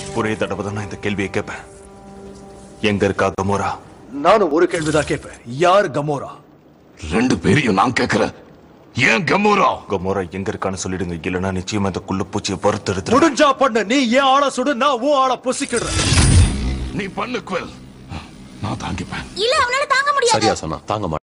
ஒரே தடவை தான் நான் இந்த கேள்வியை கேட்பேன். எங்க இருக்கா கமோரா? நானும் ஒரு கேள்விதான் கேட்பேன். யார் கமோரா? ரெண்டு பேரையும் நான் கேட்கிறேன். ஏன் கமோரா? கமோரா எங்க இருக்கான்னு சொல்லிடுங்க, இல்லைன்னா நிச்சயமா இந்த குள்ள பூச்சியை பொறுத்தெடுத்து. முடிஞ்சா பண்ணு. நீ ஏன் ஆளை சுடு, நான் உன் ஆளை பொசிக்கிடுறேன். நீ பண்ணு குவெல், நான் தாங்கிப்பேன். இல்ல அவனால தாங்க முடியாது. சரியா சொன்னா தாங்க மாட்டேன்.